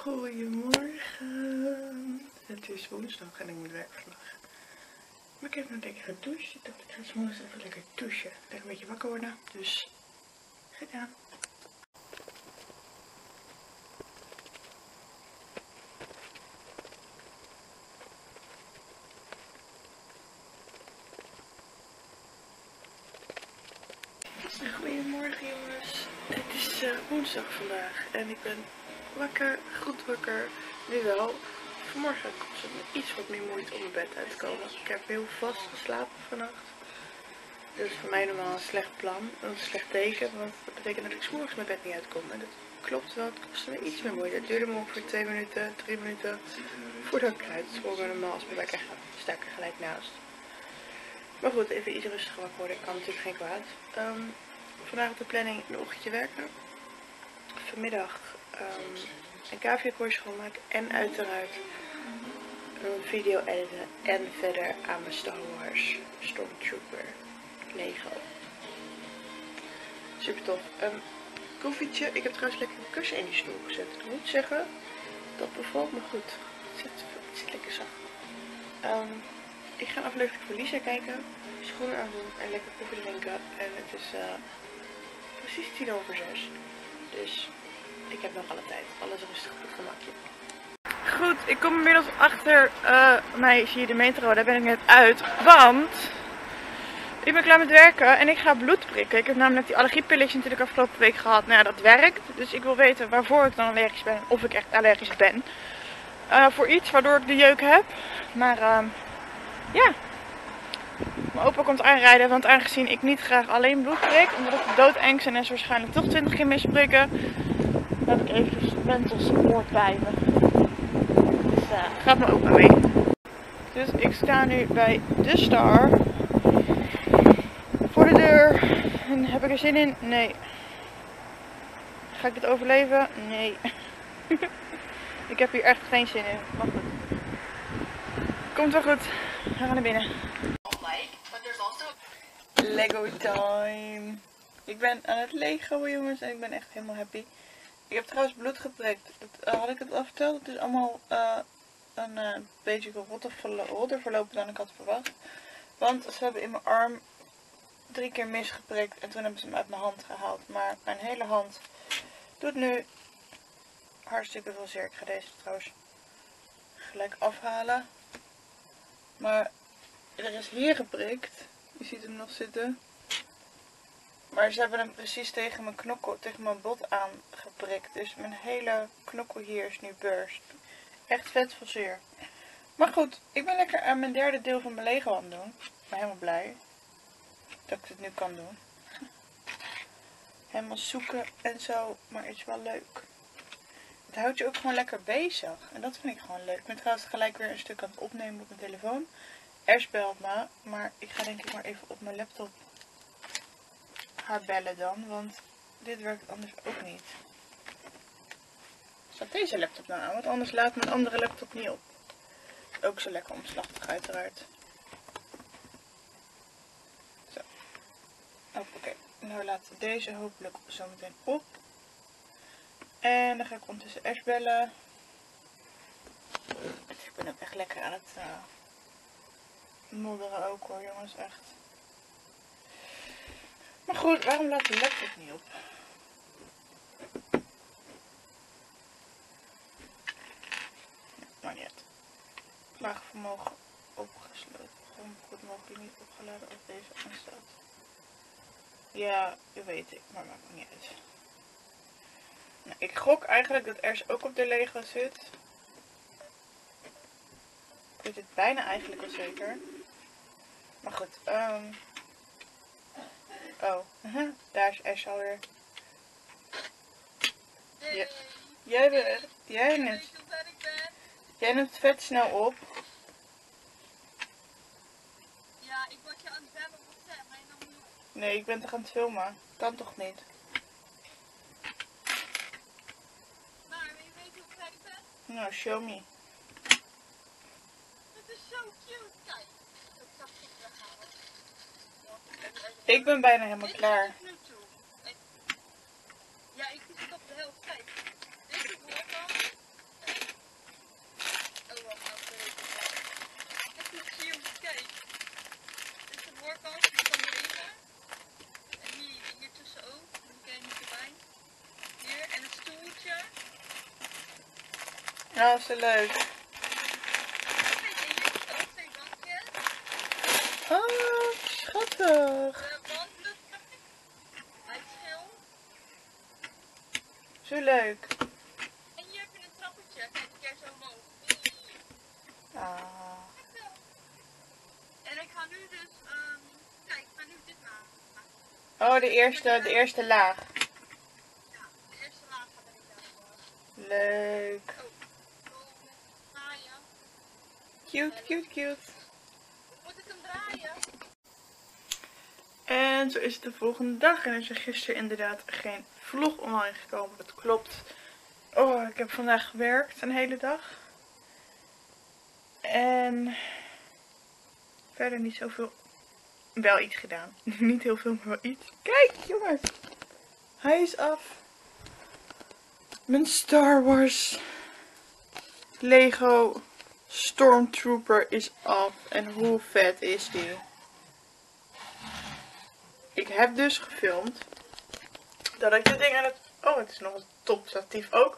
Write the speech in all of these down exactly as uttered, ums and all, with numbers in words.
Goedemorgen. Het is woensdag en ik moet werken vandaag. Maar ik heb nog lekker gedoucht. Ik dacht ik ga s'morgens even lekker douchen. Lekker een beetje wakker worden. Dus gedaan. Goedemorgen jongens. Het is uh, woensdag vandaag en ik ben wakker, goed wakker, nu wel. Vanmorgen komt het me iets wat meer moeite om mijn bed uit te komen. Ik heb heel vast geslapen vannacht. Dat is voor mij normaal een slecht plan, een slecht teken, want dat betekent dat ik 's morgens mijn bed niet uitkom. En dat klopt wel, het kostte me iets meer moeite. Het duurde me ongeveer twee minuten, drie minuten voordat ik eruit sprong. Normaal als mijn wekker gaat, sta ik er gelijk naast. Maar goed, even iets rustiger wakker worden, ik kan natuurlijk geen kwaad. Um, vandaag op de planning een ochtendje werken. Vanmiddag um, een caviakooi schoonmaken en uiteraard een video editen en verder aan mijn Star Wars Stormtrooper Lego. Super tof. Um, koffietje. Ik heb trouwens lekker een kussen in die stoel gezet. Ik moet zeggen, dat bevalt me goed. Het zit, het zit lekker zacht. Um, ik ga een aflevering van Lisa kijken, schoenen aandoen en lekker koffie drinken. En het is uh, precies tien over zes. Dus ik heb nog alle tijd. Alles rustig goed gemakkelijk. Goed, ik kom inmiddels achter uh, mij, zie je de metro, daar ben ik net uit. Want ik ben klaar met werken en ik ga bloed prikken. Ik heb namelijk die allergiepilletjes natuurlijk afgelopen week gehad. Nou ja, dat werkt. Dus ik wil weten waarvoor ik dan allergisch ben. Of ik echt allergisch ben. Uh, voor iets waardoor ik de jeuk heb. Maar uh, ja. Mijn opa komt aanrijden, want aangezien ik niet graag alleen bloed prik, omdat ik doodeng ben en ze waarschijnlijk toch twintig keer misprikken, heb ik eventjes mental support bij me. Dus uh, gaat mijn opa mee. Dus ik sta nu bij de Star. Voor de deur. En heb ik er zin in? Nee. Ga ik dit overleven? Nee. Ik heb hier echt geen zin in. Maar goed. Komt wel goed. We gaan naar binnen. Lego time. Ik ben aan het Lego jongens en ik ben echt helemaal happy. Ik heb trouwens bloed geprikt. Dat, uh, had ik het al verteld? Het is allemaal uh, een uh, beetje rotter verlopen dan ik had verwacht. Want ze hebben in mijn arm drie keer misgeprikt en toen hebben ze hem uit mijn hand gehaald. Maar mijn hele hand doet nu hartstikke veel zeer. Ik ga deze trouwens gelijk afhalen. Maar er is hier geprikt. Je ziet hem nog zitten. Maar ze hebben hem precies tegen mijn knokkel, tegen mijn bot aangeprikt. Dus mijn hele knokkel hier is nu burst. Echt vet veel zeer. Maar goed, ik ben lekker aan mijn derde deel van mijn Lego aan het doen. Ik ben helemaal blij dat ik dit nu kan doen. Helemaal zoeken en zo, maar het is wel leuk. Het houdt je ook gewoon lekker bezig. En dat vind ik gewoon leuk. Ik ben trouwens gelijk weer een stuk aan het opnemen op mijn telefoon. Ers belt me, maar ik ga denk ik maar even op mijn laptop haar bellen dan, want dit werkt anders ook niet. Staat deze laptop nou aan, want anders laat mijn andere laptop niet op. Ook zo lekker omslachtig uiteraard. Zo. Oké, okay. Nou laat deze hopelijk zo meteen op. En dan ga ik ondertussen Ers bellen. Ik ben ook echt lekker aan het uh, modderen ook hoor jongens, echt. Maar goed, waarom laat de laptop niet op? Ja, maar niet uit. Laagvermogen opgesloten. Gewoon goed mogelijk niet opgeladen als deze aanstaat. Ja, dat weet ik, maar maakt me niet uit. Nou, ik gok eigenlijk dat Ers ook op de Lego zit. Ik weet het bijna eigenlijk al zeker. Maar goed, um... oh, uh-huh. Daar is Ers alweer. Ja. Jij bent, jij neemt, jij neemt het vet snel op. Ja, ik word je aan het bellen op WhatsApp, maar je nog niet. Nee, ik ben toch aan het filmen. Kan toch niet? Maar wil je weten hoe klein ik ben? Nou, show me. Het is zo cute, kijk. Ik zag het weghalen. Ik ben bijna helemaal klaar. Ja, ik zit op de helft. Kijk, dit is de voorkant Nou, is zo leuk. Ook twee bankjes. Oh, schattig. De wandbloed. Uit schil. Zo leuk. En hier heb je een trappetje. Kijk, een keer zo omhoog. Ah. En ik ga nu dus, um, kijk, ik ga nu dit maken. Oh, de eerste, de eerste laag. Ja, de eerste laag gaat er niet voor. Leuk. Oh, zo draaien. Cute, cute, cute. Moet ik hem draaien? En zo is het de volgende dag. En er is er gisteren inderdaad geen vlog online gekomen. Dat klopt. Oh, ik heb vandaag gewerkt een hele dag. En verder niet zoveel. Wel iets gedaan. Niet heel veel, maar wel iets. Kijk, jongens. Hij is af. Mijn Star Wars Lego Stormtrooper is af. En hoe vet is die? Ik heb dus gefilmd dat ik dit ding aan het... Oh, het is nog een topstatief ook.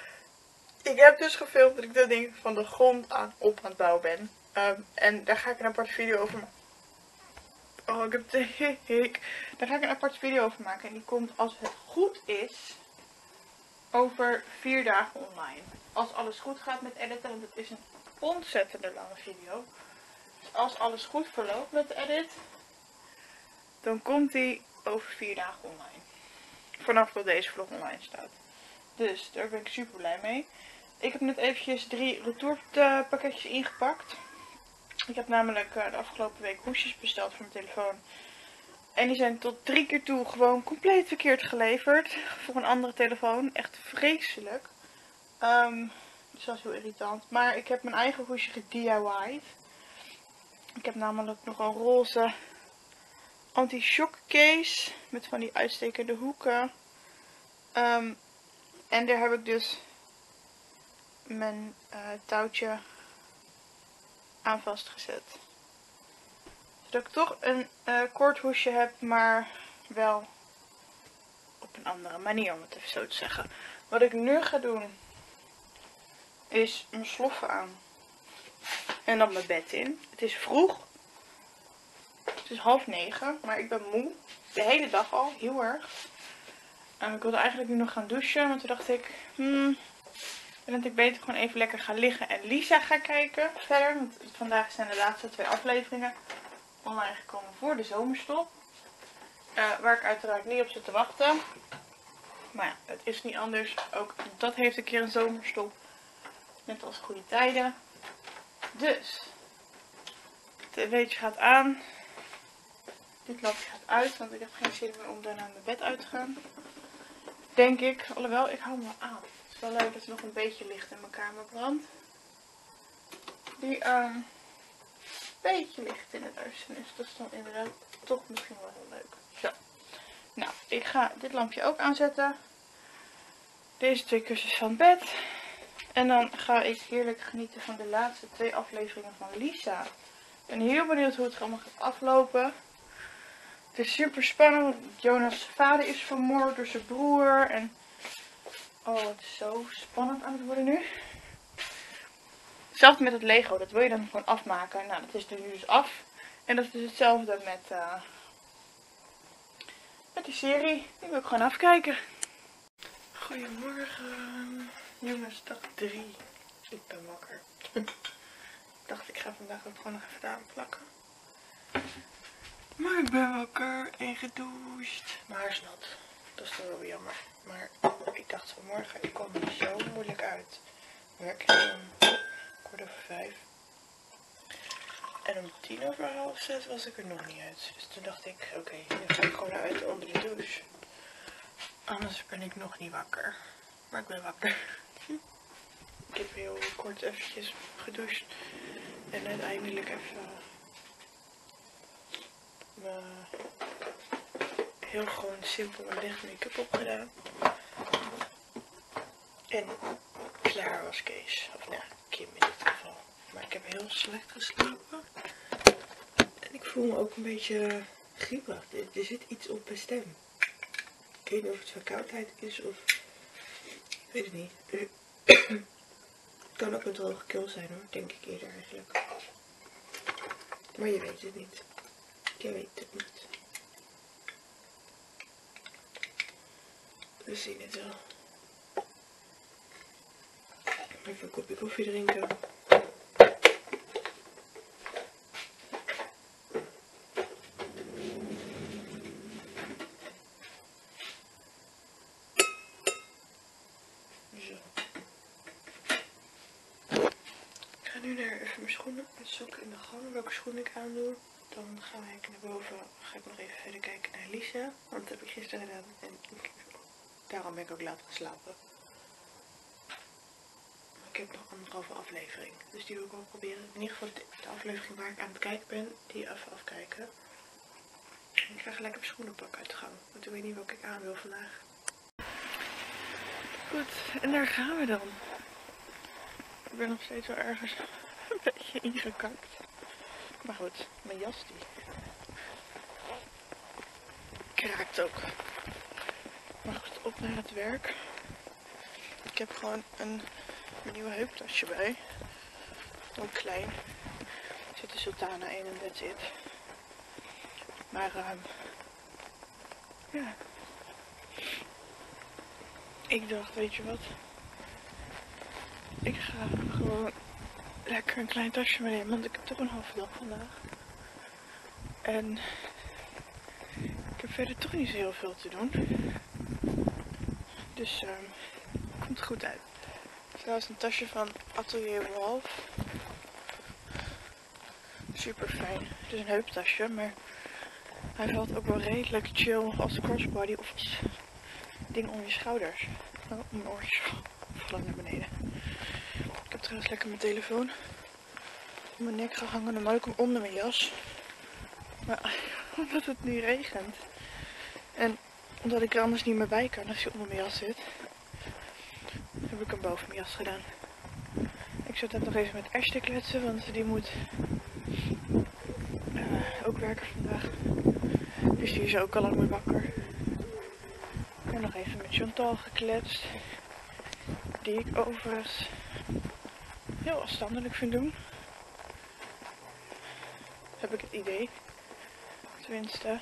Ik heb dus gefilmd dat ik dit ding van de grond aan op aan het bouwen ben. Um, en daar ga ik een aparte video over maken. Oh, ik heb de hik. Daar ga ik een aparte video over maken. En die komt, als het goed is, over vier dagen online. Als alles goed gaat met editen, want het is een ontzettende lange video. Dus als alles goed verloopt met de edit, dan komt die over vier dagen online. Vanaf dat deze vlog online staat. Dus daar ben ik super blij mee. Ik heb net eventjes drie retourpakketjes ingepakt. Ik heb namelijk de afgelopen week hoesjes besteld voor mijn telefoon. En die zijn tot drie keer toe gewoon compleet verkeerd geleverd. Voor een andere telefoon. Echt vreselijk. Um, dus dat is heel irritant. Maar ik heb mijn eigen hoesje ge-D I Y'd. Ik heb namelijk nog een roze anti-shock case. Met van die uitstekende hoeken. Um, en daar heb ik dus mijn uh, touwtje aan vastgezet. Zodat ik toch een uh, kort hoesje heb, maar wel op een andere manier, om het even zo te zeggen. Wat ik nu ga doen, is mijn sloffen aan. En dan mijn bed in. Het is vroeg. Het is half negen, maar ik ben moe. De hele dag al, heel erg. En ik wilde eigenlijk nu nog gaan douchen, maar toen dacht ik, hmm, dat ik beter gewoon even lekker ga liggen en Lisa ga kijken verder. Want vandaag zijn de laatste twee afleveringen online gekomen voor de zomerstop. Uh, waar ik uiteraard niet op zit te wachten. Maar ja, het is niet anders. Ook dat heeft een keer een zomerstop. Net als goede tijden. Dus, het weetje gaat aan. Dit lampje gaat uit, want ik heb geen zin meer om daarna mijn bed uit te gaan. Denk ik. Alhoewel, ik hou me wel aan. Het is wel leuk dat er nog een beetje licht in mijn kamer brandt. Die, um, een beetje licht in de duisternis. Dat is dan inderdaad toch misschien wel heel leuk. Zo. Nou, ik ga dit lampje ook aanzetten. Deze twee kussens van het bed. En dan ga ik heerlijk genieten van de laatste twee afleveringen van Lisa. Ik ben heel benieuwd hoe het allemaal gaat aflopen. Het is super spannend, want Jonas' vader is vermoord door zijn broer. En oh, het is zo spannend aan het worden nu. Hetzelfde met het Lego, dat wil je dan gewoon afmaken. Nou, dat is er nu dus af. En dat is hetzelfde met, uh, met die serie. Die wil ik gewoon afkijken. Goedemorgen. Jongens, dag drie. Ik ben wakker. Ik dacht, ik ga vandaag ook gewoon nog even aan plakken. Maar ik ben wakker en gedoucht. Mijn haar is nat. Dat is toch wel weer jammer. Maar ik dacht vanmorgen, ik kwam er zo moeilijk uit. Werk ik om kwart over vijf. En om tien over half zes was ik er nog niet uit. Dus toen dacht ik, oké, okay, nu ga ik gewoon naar uit onder de douche. Anders ben ik nog niet wakker. Maar ik ben wakker. Ik heb heel kort eventjes gedoucht. En uiteindelijk even me heel gewoon simpel en licht make-up opgedaan. En klaar was Kees. Of nou, Kim in dit geval. Maar ik heb heel slecht geslapen. En ik voel me ook een beetje griepig. Er, er zit iets op mijn stem. Ik weet niet of het verkoudheid is of... Ik weet het niet. Kan ook een droge keel zijn hoor, denk ik eerder eigenlijk. Maar je weet het niet. Je weet het niet. We zien het wel. Even een kopje koffie drinken. Ik ga nu naar even mijn schoenen en sokken in de gang. Welke schoenen ik aandoe. Dan ga ik naar boven. Ga ik nog even verder kijken naar Lisa. Want dat heb ik gisteren gedaan. En daarom ben ik ook laat geslapen. Ik heb nog anderhalve aflevering. Dus die wil ik wel proberen. In ieder geval de, de aflevering waar ik aan het kijken ben. Die even afkijken. En ik ga gelijk op schoenen pakken uit de gang. Want ik weet niet welke ik aan wil vandaag. Goed. En daar gaan we dan. Ik ben nog steeds wel ergens een beetje ingekakt. Maar goed, mijn jas die kraakt ook. Maar goed, op naar het werk. Ik heb gewoon een nieuwe heuptasje bij. Een klein. Er zit de Sultana in en that's it. Maar um, ja. Ik dacht, weet je wat? Ik ga gewoon lekker een klein tasje meenemen, want ik heb toch een halve dag vandaag. En ik heb verder toch niet zo heel veel te doen. Dus um, komt goed uit. Het is trouwens een tasje van Atelier Wolf. Super fijn. Het is een heuptasje, maar hij valt ook wel redelijk chill als crossbody of als ding om je schouders. Oh, mijn oortjes vallen naar beneden. Ik heb trouwens lekker mijn telefoon om mijn nek gehangen. Normaal ook onder mijn jas. Maar omdat het nu regent. En omdat ik er anders niet meer bij kan als hij onder mijn jas zit. Heb ik hem boven mijn jas gedaan. Ik zat net nog even met Ash te kletsen. Want die moet uh, ook werken vandaag. Dus die is ook al lang weer wakker. En nog even met Chantal gekletst. Die ik overigens heel afstandelijk vind doen. Heb ik het idee. Tenminste.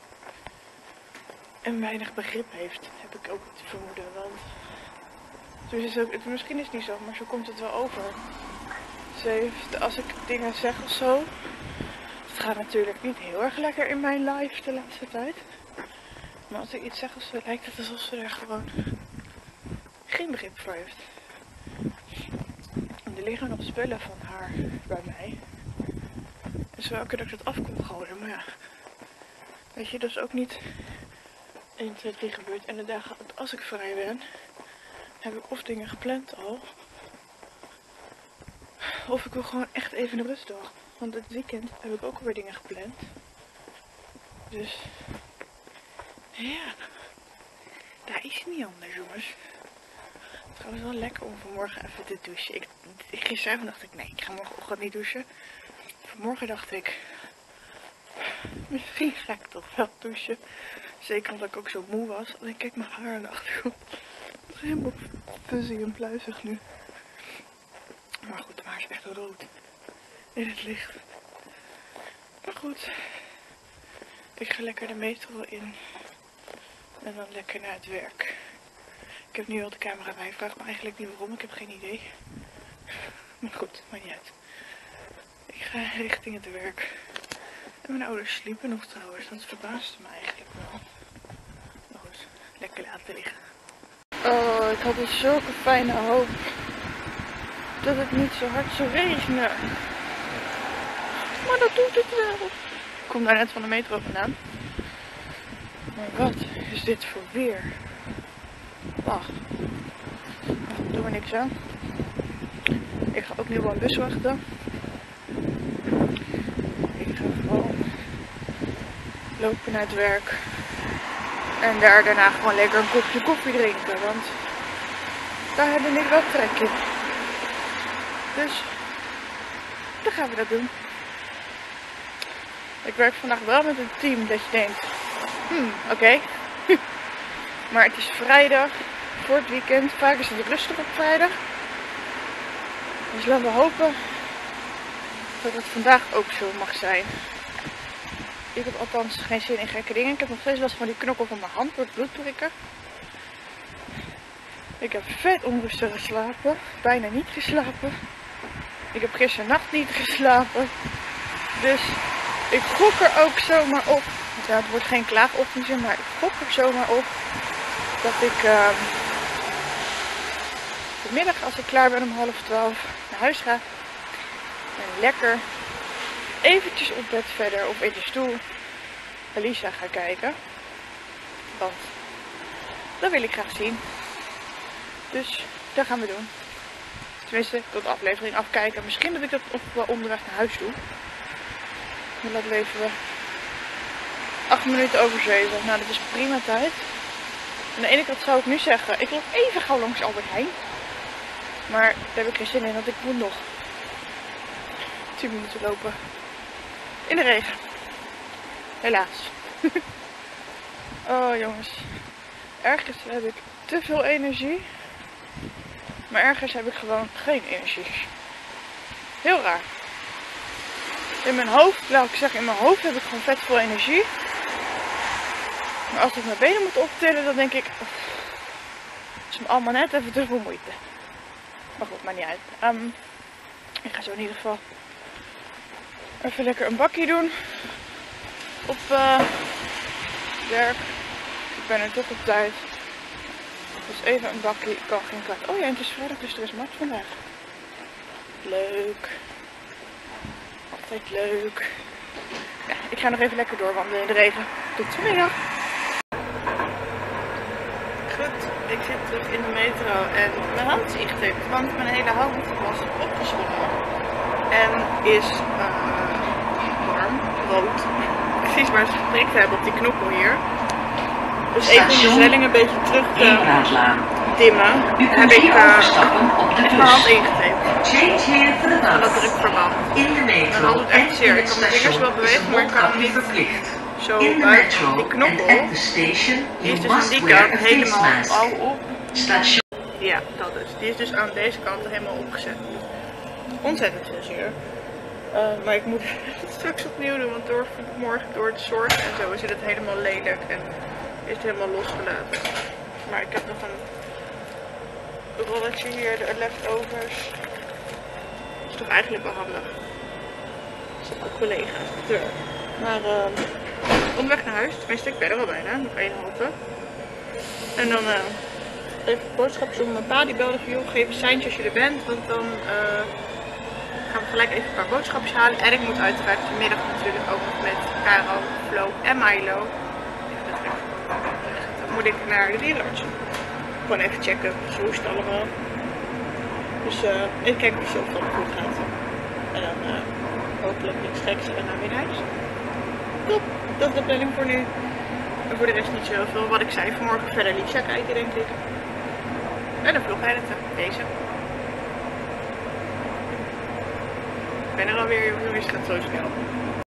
En weinig begrip heeft. Heb ik ook het vermoeden. Want dus is ook, het, misschien is het niet zo, maar zo komt het wel over. Ze heeft, als ik dingen zeg of zo. Het gaat natuurlijk niet heel erg lekker in mijn life de laatste tijd. Maar als ik iets zeg of zo, lijkt het alsof ze er gewoon geen begrip voor heeft. En er liggen nog spullen van haar bij mij. En zo elke keer dat ik dat af kon gooien, maar ja. Weet je, dat is ook niet één, twee, drie gebeurd. En de dagen als ik vrij ben, heb ik of dingen gepland al. Of ik wil gewoon echt even een rustdag. Want het weekend heb ik ook alweer dingen gepland. Dus ja, daar is het niet anders, jongens. Trouwens wel lekker om vanmorgen even te douchen. Ik, gisteravond dacht ik, nee, ik ga morgenochtend niet douchen. Vanmorgen dacht ik, misschien ga ik toch wel douchen. Zeker omdat ik ook zo moe was. En ik kijk mijn haar aan de achtergrond. Het is helemaal fuzzy en pluizig nu. Maar goed, de haar is echt rood. In het licht. Maar goed. Ik ga lekker de metro in. En dan lekker naar het werk. Ik heb nu al de camera bij. Vraag me eigenlijk niet waarom. Ik heb geen idee. Maar goed, maakt niet uit. Ik ga richting het werk. En mijn ouders sliepen nog trouwens. Dat verbaasde me eigenlijk wel. Maar goed, lekker laten liggen. Oh, ik had dus zulke fijne hoop. Dat het niet zo hard zou regenen. Maar dat doet het wel. Ik kom daar net van de metro vandaan. Maar wat is dit voor weer? Wacht. Daar doen we niks aan. Ik ga ook nu wel een bus wachten. Ik ga gewoon lopen naar het werk. En daar daarna gewoon lekker een kopje koffie drinken. Want daar heb ik wel trek in. Dus dan gaan we dat doen. Ik werk vandaag wel met een team dat je denkt, hmm, oké. Okay. Maar het is vrijdag, voor het weekend. Vaak is het rustig op vrijdag. Dus laten we hopen dat het vandaag ook zo mag zijn. Ik heb althans geen zin in gekke dingen. Ik heb nog steeds last van die knokkel van mijn hand door het bloed prikken. Ik heb vet onrustig geslapen. Bijna niet geslapen. Ik heb gisternacht niet geslapen. Dus ik gok er ook zomaar op. Ja, het wordt geen klaagochtendje, maar ik gok er zomaar op dat ik uh, vanmiddag als ik klaar ben om half twaalf naar huis ga. En lekker eventjes op bed verder of in de stoel Alisa ga kijken. Want dat wil ik graag zien. Dus dat gaan we doen. Tenminste, tot de aflevering afkijken. Misschien dat ik dat ook wel onderweg naar huis doe. Maar dat leven we acht minuten over zeven. Nou, dat is prima tijd. Aan de ene kant zou ik nu zeggen, ik loop even gauw langs Albert Heijn. Maar daar heb ik geen zin in, want ik moet nog tien minuten lopen. In de regen. Helaas. Oh jongens. Ergens heb ik te veel energie. Maar ergens heb ik gewoon geen energie. Heel raar. In mijn hoofd, laat ik zeggen, in mijn hoofd heb ik gewoon vet veel energie. Maar als ik mijn benen moet optillen, dan denk ik, oh, het is me allemaal net even te veel moeite. Maar goed, maakt niet uit. Um, ik ga zo in ieder geval even lekker een bakje doen. Op uh, werk. Ik ben er toch op tijd. Dus even een bakje, ik kan geen kwaad. Oh ja, en het is vrijdag, dus er is mat vandaag. Leuk. Altijd leuk. Ja, ik ga nog even lekker doorwandelen in de regen. Tot vanmiddag. Goed, ik zit terug in de metro en mijn hand is ingetaped, want mijn hele hand was opgezwollen. En is uh, warm, rood. Precies waar ze geprikt hebben op die knokkel hier. Dus even om de zwelling een beetje terug te dimmen. En heb ik uh, echt mijn hand ingetaped. Van dat drukverband. Mijn hand doet echt zeer. Ik kan mijn vingers wel bewegen, maar ik kan hem niet zo buiten. Die knokkel, die is dus aan die kant helemaal al op. Ja, dat is. Die is dus aan deze kant helemaal opgezet. Ontzettend veel zeer. Uh, maar ik moet het straks opnieuw doen, want door, morgen door het zorgen en zo is het helemaal lelijk en is het helemaal losgelaten. Maar ik heb nog een rolletje hier, de leftovers. Dat is toch eigenlijk wel handig. Dat is ook collega deur. Maar uh, onderweg naar huis, tenminste ik ben er al bijna, nog één halte. En dan uh, even boodschappen doen. Mijn pa die belde van joh, geef een seintje als je er bent, want dan uh, gaan we gelijk even een paar boodschapjes halen. En ik moet uiteraard vanmiddag natuurlijk ook nog met Caro, Flo en Milo. Dan moet ik naar de dierenarts. Gewoon even checken, zo is het allemaal. Dus uh, even kijken of het allemaal goed gaat. En dan uh, hopelijk niks geks en dan weer naar huis. Top, dat is de planning voor nu. En voor de rest niet zoveel. Wat ik zei, vanmorgen verder Lisa kijken denk ik. En een vlog editen, deze. Ik ben er alweer, jongens, het gaat zo snel.